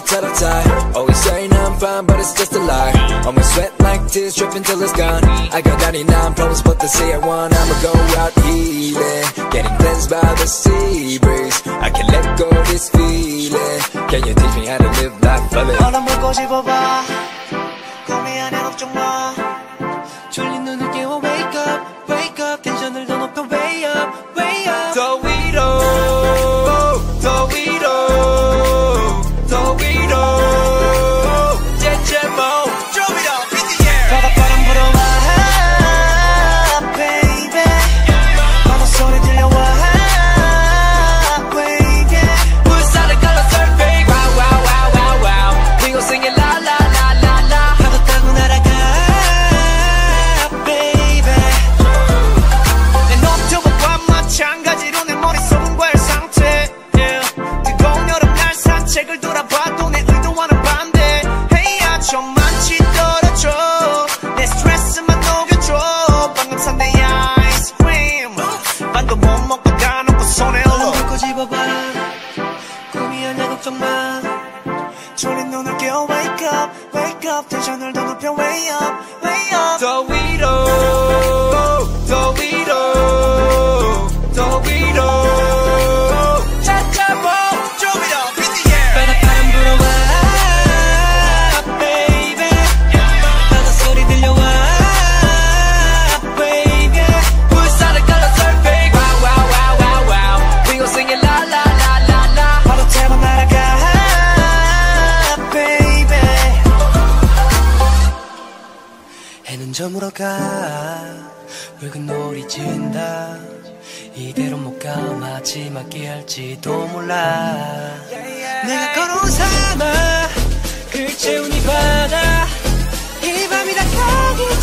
tight on tight. Always saying I'm fine, but it's just a lie. All my sweat like tears dripping till it's gone. I got 99 problems, but they say I want. I'ma go out healing, getting cleansed by the sea breeze. I can let go of this feeling. Can you teach me how to live life fully? 얼음 물고 씹어봐. 고민 안에 걱정 마. 졸린 눈을 깨워 wake up, wake up. 텐션을 더 높여 way up, way up. 더 위로, 더 위로, 더 위로. 제제모 Drop it up in the air. 바닷바람 불어와, baby. 바다 소리 들려와, baby. 물살을 걸어 surfing. Wow, wow, wow, wow, wow. We gon' sing it la la la la la. 파도 타고 날아가, baby. 내 노트북과 마찬가지로 내 머릿속은 과열 상태. Yeah. 뜨거운 여름날 산책을 돌아봐도 내 의도와는 반대. Hey 야 좀만치 떨어져. 내 스트레스만 녹여줘. 방금 산 내 아이스크림 반도 못 먹고 다 놓고 손에 얼른 긁고 집어봐. 꿈이 아냐 걱정 마. 졸린 눈을 깨워 wake up, wake up. 텐션을 더 높여 way up, way up. 더 위로, 더 위로, 더 위로. 차차보 Drop it up in the air. 바닷바람 불어와, baby. 바다 소리 들려와, baby. 물살을 걸어 surfing. Wow, wow, wow, wow, wow. We gon' sing it la la la la la. 바로 타고 날아가, baby. 해는 저물어 가, 붉은 놀이 진다. 이대로 못 가, 마지막이 할지도 몰라. 내가 걸어온 사막, 글 채운 이 바다. 이 밤이 다 가기